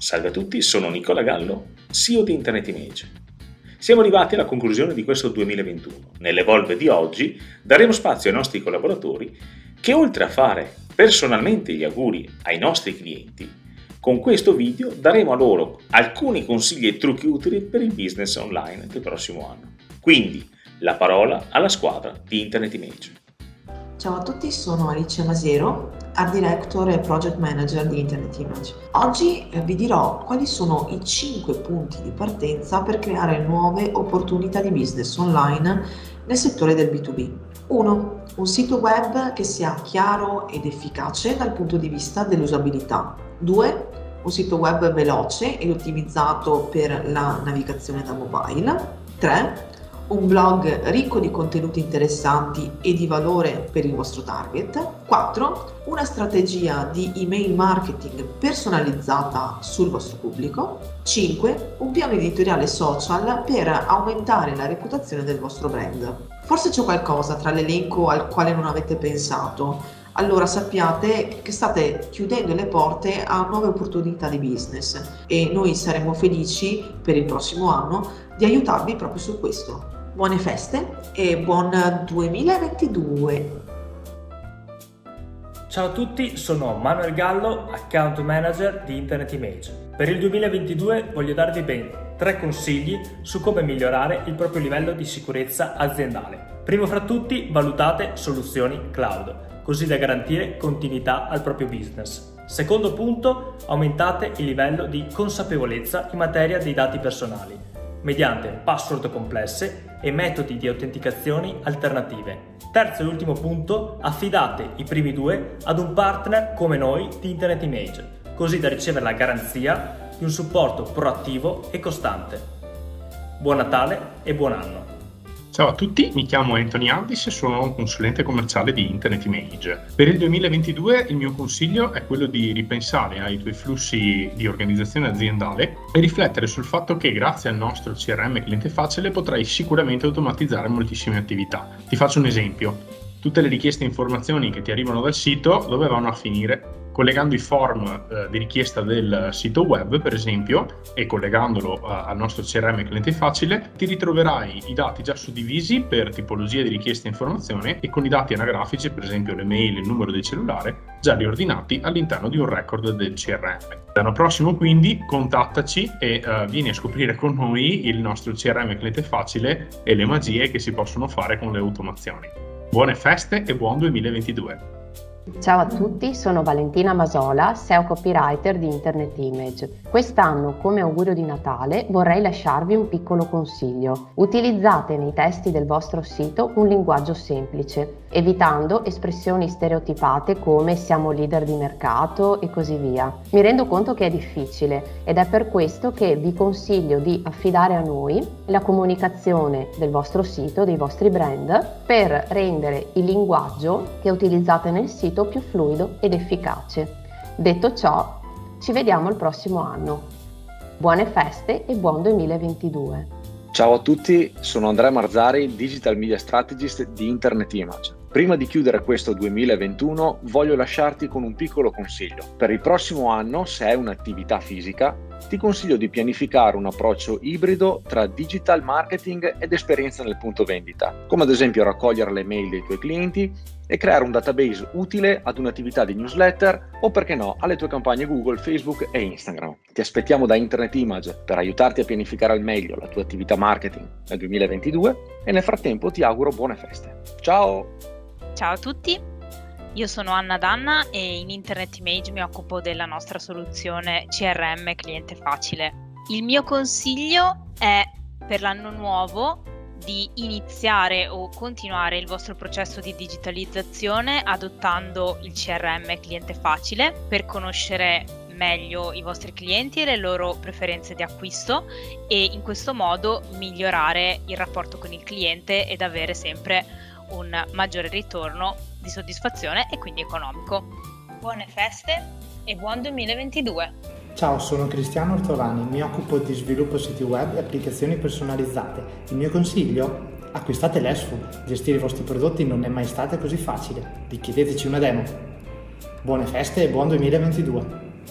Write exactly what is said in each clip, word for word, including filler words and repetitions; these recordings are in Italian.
Salve a tutti, sono Nicola Gallo, C E O di Internet Image. Siamo arrivati alla conclusione di questo duemilaventuno. Nell'Evolve di oggi daremo spazio ai nostri collaboratori che, oltre a fare personalmente gli auguri ai nostri clienti, con questo video daremo a loro alcuni consigli e trucchi utili per il business online del prossimo anno. Quindi, la parola alla squadra di Internet Image. Ciao a tutti, sono Alice Masero, Art Director e Project Manager di Internet Image. Oggi vi dirò quali sono i cinque punti di partenza per creare nuove opportunità di business online nel settore del B due B. uno. Un sito web che sia chiaro ed efficace dal punto di vista dell'usabilità. due. Un sito web veloce ed ottimizzato per la navigazione da mobile. tre. Un blog ricco di contenuti interessanti e di valore per il vostro target. quattro. Una strategia di email marketing personalizzata sul vostro pubblico. cinque. Un piano editoriale social per aumentare la reputazione del vostro brand. Forse c'è qualcosa tra l'elenco al quale non avete pensato. Allora sappiate che state chiudendo le porte a nuove opportunità di business e noi saremo felici per il prossimo anno di aiutarvi proprio su questo. Buone feste e buon duemilaventidue! Ciao a tutti, sono Manuel Gallo, Account Manager di Internet Image. Per il duemilaventidue voglio darvi ben tre consigli su come migliorare il proprio livello di sicurezza aziendale. Primo fra tutti, valutate soluzioni cloud, così da garantire continuità al proprio business. Secondo punto, aumentate il livello di consapevolezza in materia dei dati personali, mediante password complesse e metodi di autenticazione alternative. Terzo e ultimo punto, affidate i primi due ad un partner come noi di Internet Image, così da ricevere la garanzia di un supporto proattivo e costante. Buon Natale e buon anno! Ciao a tutti, mi chiamo Anthony Addis e sono un consulente commerciale di Internet Image. Per il duemilaventidue il mio consiglio è quello di ripensare ai tuoi flussi di organizzazione aziendale e riflettere sul fatto che grazie al nostro C R M Cliente Facile potrai sicuramente automatizzare moltissime attività. Ti faccio un esempio. Tutte le richieste e informazioni che ti arrivano dal sito dove vanno a finire? Collegando i form eh, di richiesta del sito web, per esempio, e collegandolo eh, al nostro C R M Cliente Facile, ti ritroverai i dati già suddivisi per tipologia di richiesta e informazione e con i dati anagrafici, per esempio le mail e il numero del cellulare, già riordinati all'interno di un record del C R M. L'anno prossimo quindi contattaci e eh, vieni a scoprire con noi il nostro C R M Cliente Facile e le magie che si possono fare con le automazioni. Buone feste e buon duemilaventidue! Ciao a tutti, sono Valentina Masola, S E O Copywriter di Internet Image. Quest'anno, come augurio di Natale, vorrei lasciarvi un piccolo consiglio. Utilizzate nei testi del vostro sito un linguaggio semplice, evitando espressioni stereotipate come siamo leader di mercato e così via. Mi rendo conto che è difficile ed è per questo che vi consiglio di affidare a noi la comunicazione del vostro sito, dei vostri brand, per rendere il linguaggio che utilizzate nel sito più fluido ed efficace. Detto ciò, ci vediamo il prossimo anno. Buone feste e buon duemilaventidue! Ciao a tutti, sono Andrea Marzari, Digital Media Strategist di Internet Image. Prima di chiudere questo duemilaventuno voglio lasciarti con un piccolo consiglio. Per il prossimo anno, se hai un'attività fisica, ti consiglio di pianificare un approccio ibrido tra digital marketing ed esperienza nel punto vendita, come ad esempio raccogliere le mail dei tuoi clienti e creare un database utile ad un'attività di newsletter o, perché no, alle tue campagne Google, Facebook e Instagram. Ti aspettiamo da Internet Image per aiutarti a pianificare al meglio la tua attività marketing nel duemilaventidue e nel frattempo ti auguro buone feste. Ciao! Ciao a tutti, io sono Anna Danna e in Internet Image mi occupo della nostra soluzione C R M Cliente Facile. Il mio consiglio è per l'anno nuovo di iniziare o continuare il vostro processo di digitalizzazione adottando il C R M Cliente Facile per conoscere meglio i vostri clienti e le loro preferenze di acquisto e in questo modo migliorare il rapporto con il cliente ed avere sempre un maggiore ritorno di soddisfazione e quindi economico. Buone feste e buon duemilaventidue! Ciao, sono Cristiano Ortolani, mi occupo di sviluppo siti web e applicazioni personalizzate. Il mio consiglio? Acquistate l'Esfu, gestire i vostri prodotti non è mai stato così facile. Richiedeteci una demo. Buone feste e buon duemilaventidue!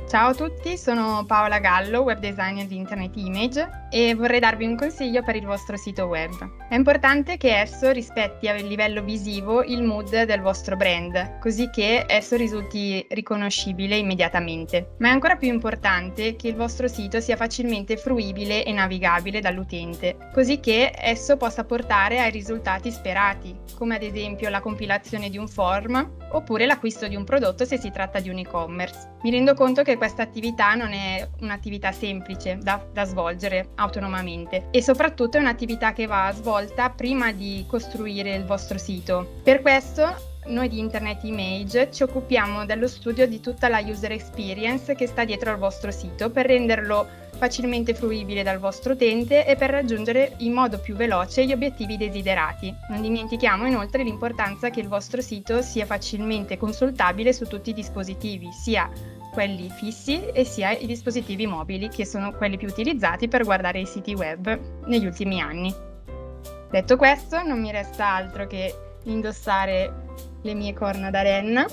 Ciao a tutti, sono Paola Gallo, web designer di Internet Image e vorrei darvi un consiglio per il vostro sito web. È importante che esso rispetti a livello visivo il mood del vostro brand, così che esso risulti riconoscibile immediatamente. Ma è ancora più importante che il vostro sito sia facilmente fruibile e navigabile dall'utente, così che esso possa portare ai risultati sperati, come ad esempio la compilazione di un form oppure l'acquisto di un prodotto se si tratta di un e-commerce. Mi rendo conto che questa attività non è un'attività semplice da, da svolgere autonomamente e soprattutto è un'attività che va svolta prima di costruire il vostro sito. Per questo noi di Internet Image ci occupiamo dello studio di tutta la user experience che sta dietro al vostro sito per renderlo facilmente fruibile dal vostro utente e per raggiungere in modo più veloce gli obiettivi desiderati. Non dimentichiamo inoltre l'importanza che il vostro sito sia facilmente consultabile su tutti i dispositivi, sia quelli fissi e sia i dispositivi mobili, che sono quelli più utilizzati per guardare i siti web negli ultimi anni. Detto questo, non mi resta altro che indossare le mie corna da renna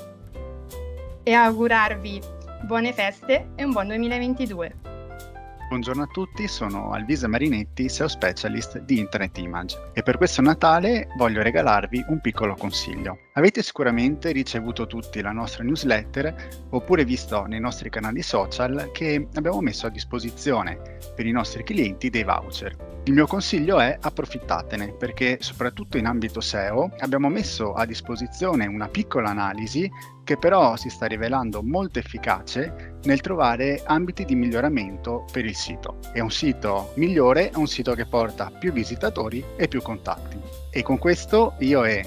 e augurarvi buone feste e un buon duemilaventidue. Buongiorno a tutti, sono Alvisa Marinetti, S E O Specialist di Internet Image e per questo Natale voglio regalarvi un piccolo consiglio. Avete sicuramente ricevuto tutti la nostra newsletter oppure visto nei nostri canali social che abbiamo messo a disposizione per i nostri clienti dei voucher. Il mio consiglio è approfittatene perché soprattutto in ambito S E O abbiamo messo a disposizione una piccola analisi che però si sta rivelando molto efficace nel trovare ambiti di miglioramento per il sito. E un sito migliore è un sito che porta più visitatori e più contatti. E con questo io e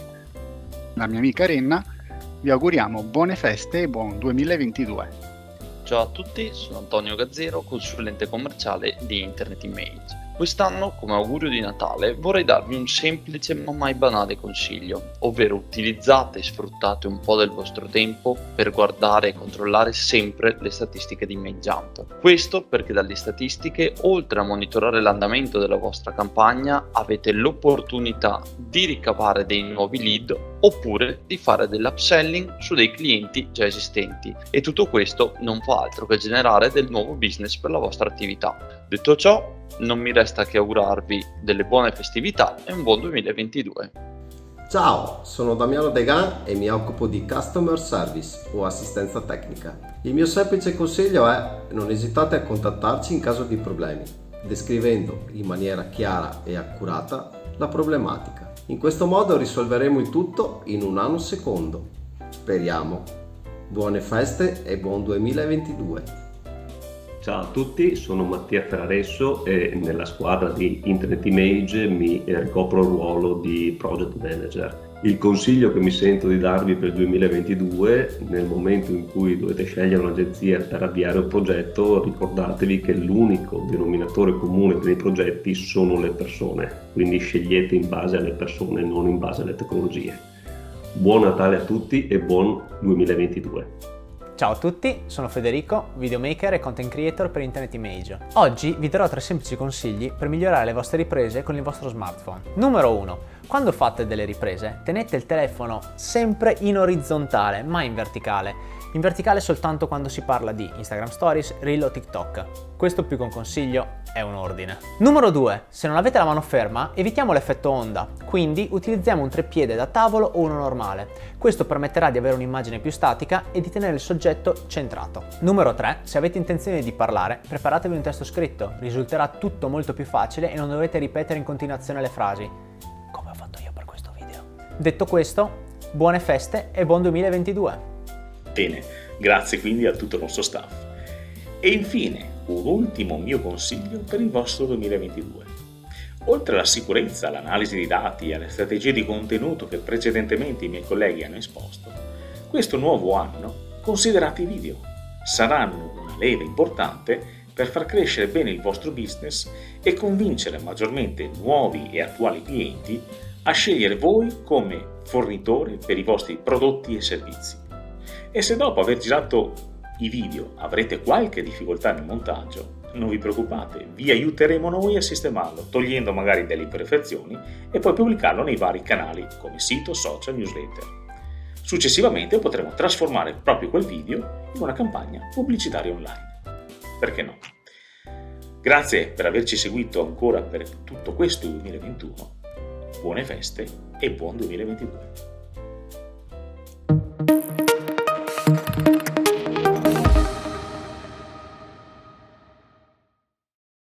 la mia amica Renna vi auguriamo buone feste e buon duemilaventidue. Ciao a tutti, sono Antonio Gazzero, consulente commerciale di Internet Image. Quest'anno, come augurio di Natale, vorrei darvi un semplice ma mai banale consiglio, ovvero utilizzate e sfruttate un po' del vostro tempo per guardare e controllare sempre le statistiche di ImageJump. Questo perché dalle statistiche, oltre a monitorare l'andamento della vostra campagna, avete l'opportunità di ricavare dei nuovi lead oppure di fare dell'upselling su dei clienti già esistenti, e tutto questo non fa altro che generare del nuovo business per la vostra attività. Detto ciò, non mi resta che augurarvi delle buone festività e un buon duemilaventidue. Ciao, sono Damiano Degan e mi occupo di Customer Service o assistenza tecnica. Il mio semplice consiglio è: non esitate a contattarci in caso di problemi, descrivendo in maniera chiara e accurata la problematica. In questo modo risolveremo il tutto in un nanosecondo. Speriamo. Buone feste e buon duemilaventidue. Ciao a tutti, sono Mattia Ferraresso e nella squadra di Internet Image mi ricopro il ruolo di Project Manager. Il consiglio che mi sento di darvi per il duemilaventidue, nel momento in cui dovete scegliere un'agenzia per avviare un progetto, ricordatevi che l'unico denominatore comune per i progetti sono le persone, quindi scegliete in base alle persone, non in base alle tecnologie. Buon Natale a tutti e buon duemilaventidue! Ciao a tutti, sono Federico, videomaker e content creator per Internet Image. Oggi vi darò tre semplici consigli per migliorare le vostre riprese con il vostro smartphone. Numero uno. Quando fate delle riprese, tenete il telefono sempre in orizzontale, mai in verticale. In verticale soltanto quando si parla di Instagram Stories, Reel o TikTok. Questo più che un consiglio è un ordine. Numero due. Se non avete la mano ferma, evitiamo l'effetto onda, quindi utilizziamo un treppiede da tavolo o uno normale. Questo permetterà di avere un'immagine più statica e di tenere il soggetto centrato. Numero tre. Se avete intenzione di parlare, preparatevi un testo scritto, risulterà tutto molto più facile e non dovete ripetere in continuazione le frasi, come ho fatto io per questo video. Detto questo, buone feste e buon duemilaventidue! Bene, grazie quindi a tutto il nostro staff. E infine, un ultimo mio consiglio per il vostro duemilaventidue. Oltre alla sicurezza, all'analisi dei dati e alle strategie di contenuto che precedentemente i miei colleghi hanno esposto, questo nuovo anno considerate i video. Saranno una leva importante per far crescere bene il vostro business e convincere maggiormente nuovi e attuali clienti a scegliere voi come fornitore per i vostri prodotti e servizi. E se dopo aver girato i video avrete qualche difficoltà nel montaggio, non vi preoccupate, vi aiuteremo noi a sistemarlo, togliendo magari delle imperfezioni e poi pubblicarlo nei vari canali come sito, social, newsletter. Successivamente potremo trasformare proprio quel video in una campagna pubblicitaria online. Perché no? Grazie per averci seguito ancora per tutto questo duemilaventuno. Buone feste e buon duemilaventidue.